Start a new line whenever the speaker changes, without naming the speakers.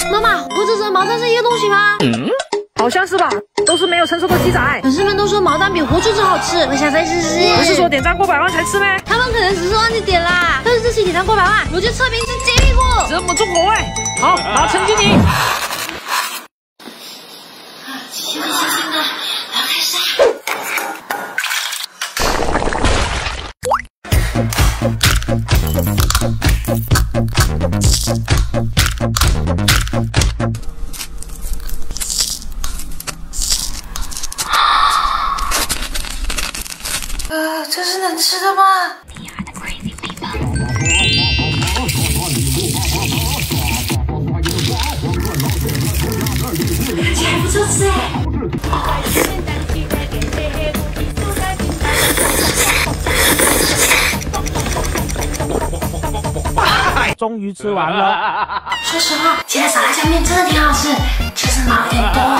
妈妈，活着和毛蛋是一个东西吗？
好像是吧，都是没有成熟的鸡仔。
粉丝们都说毛蛋比活着好吃，我想再试试。
不是说点赞过100万才吃咩？
他们可能只是忘记点啦。要是这期点赞过100万，我就测评吃鸡屁股。
这么重口味，好，把它称给你。
行了，我要开始。这是能吃的吗？这还不错吃哎！
终于吃完了。
说实话，鸡蛋沙拉酱面真的挺好吃，就是毛有点多。